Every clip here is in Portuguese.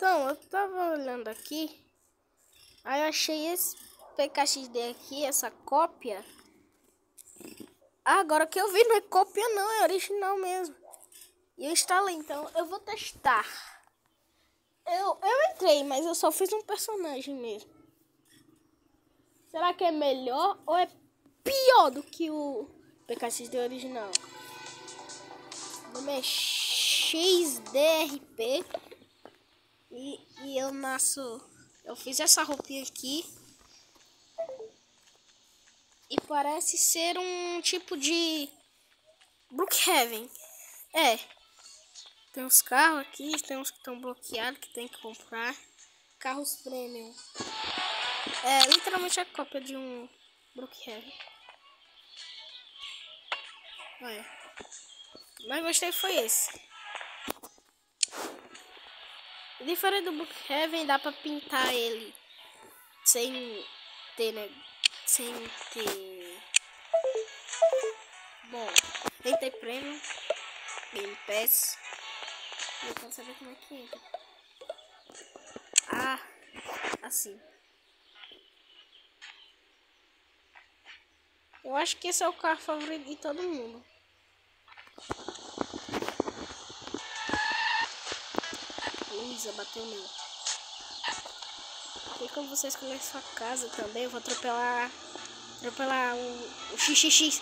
Então, eu tava olhando aqui, aí eu achei esse PKXD aqui, essa cópia. Agora que eu vi, não é cópia não, é original mesmo. E eu instalei, então eu vou testar. Eu entrei, mas eu só fiz um personagem mesmo. Será que é melhor ou é pior do que o PKXD original? O nome é XDRP. E eu fiz essa roupinha aqui. E parece ser um tipo de Brookhaven. É. Tem uns carros aqui, tem uns que estão bloqueados, que tem que comprar. Carros premium. É literalmente a cópia de um Brookhaven. Olha. O mais gostei foi esse. Diferente do Brookhaven, dá pra pintar ele sem ter, né? Sem ter... Bom, tem ter premium, Game Pass. E eu quero saber como é que entra. Ah, assim. Eu acho que esse é o carro favorito de todo mundo. Luísa bateu nele. E como você escolher sua casa também, eu vou atropelar o XXX.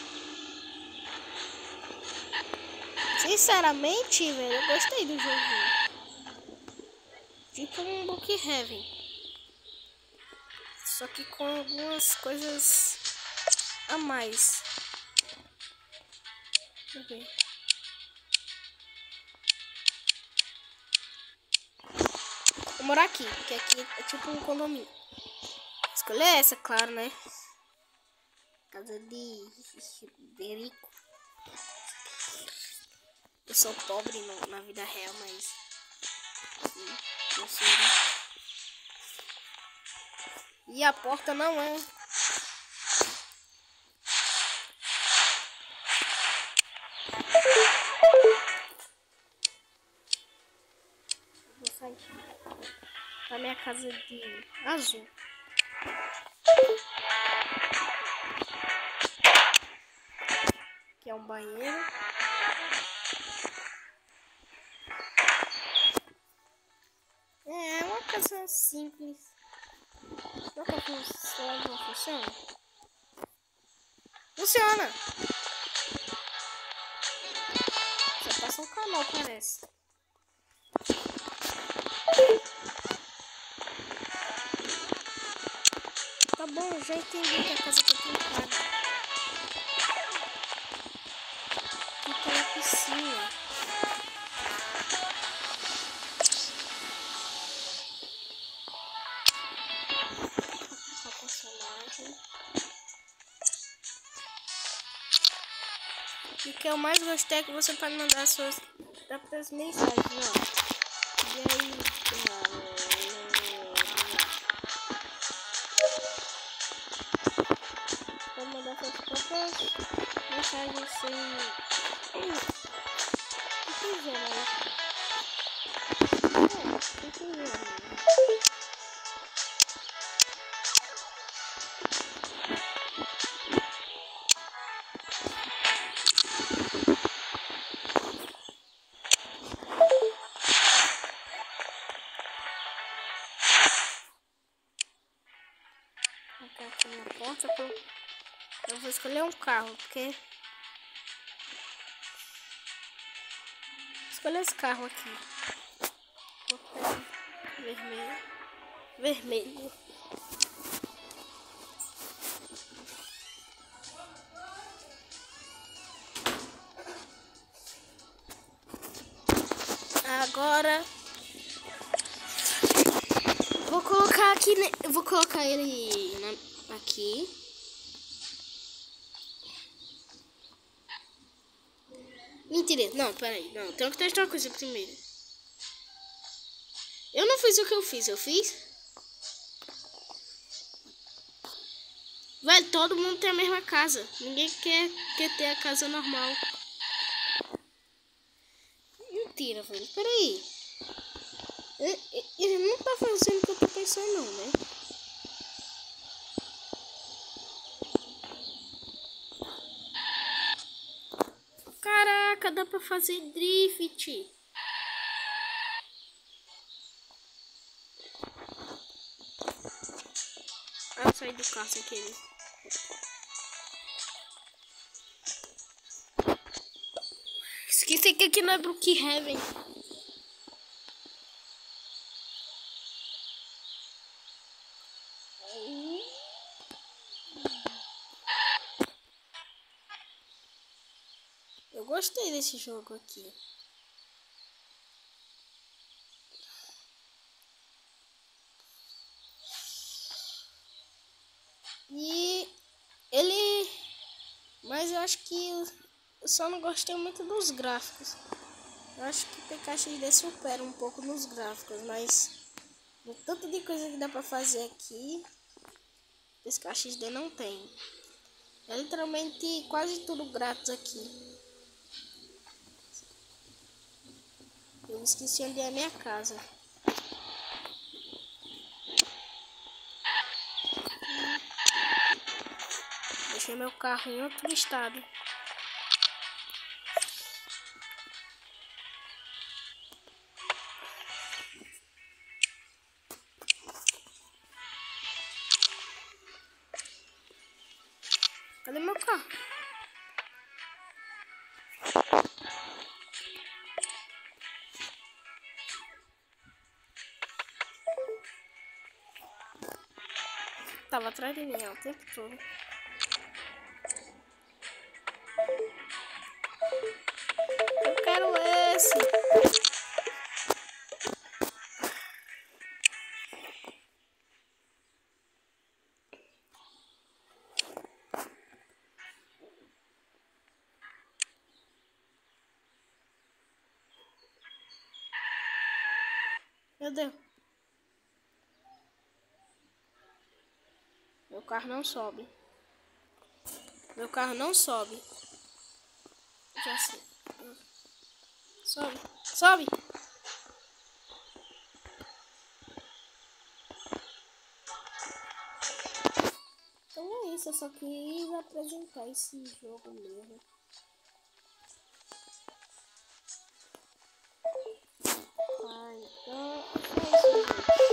Sinceramente, velho, eu gostei do jogo. Tipo um Brookhaven. Só que com algumas coisas a mais. Deixa eu ver. Vou morar aqui, porque aqui é tipo um condomínio. Escolher essa, claro, né? Casa de rico. Eu sou pobre na vida real, mas eu sou rico. E a porta não é. Vou sair da minha casa de azul. Que é um banheiro. É uma casa simples. Será que não funciona? Funciona! Só passa um canal, parece. Tá bom, já entendi que a casa tá pintada. Fica na piscina. E o que eu mais gostei é que você pode mandar suas próprias mensagens, ó. E aí, pode mandar suas próprias mensagens sem... O que quiser, mas... O que quiser, aqui na porta, eu vou escolher um carro, porque escolher esse carro aqui. Vou pegar vermelho. Agora vou colocar aqui, vou colocar ele aqui. Mentira, não, peraí, não, tenho que testar uma coisa primeiro. Eu não fiz o que eu fiz? Velho, todo mundo tem a mesma casa. Ninguém quer ter a casa normal. Mentira, velho, peraí. você não, né? Caraca, dá pra fazer drift. Ah, eu saí do carro sem querer. Esqueci que aqui não é Brookhaven. Eu gostei desse jogo aqui. E ele... Mas eu acho que eu só não gostei muito dos gráficos. Eu acho que o PKXD supera um pouco nos gráficos, mas no tanto de coisa que dá pra fazer aqui, o PKXD não tem. É literalmente quase tudo grátis aqui. Eu esqueci onde é a minha casa. Deixei meu carro em outro estado. Cadê meu carro? Tava atrás de mim ó, o tempo todo. Eu quero esse. Meu Deus. Meu carro não sobe. Meu carro não sobe. Já sei. Sobe. Sobe. Então é isso. Eu só quis apresentar esse jogo mesmo. Então é isso, gente.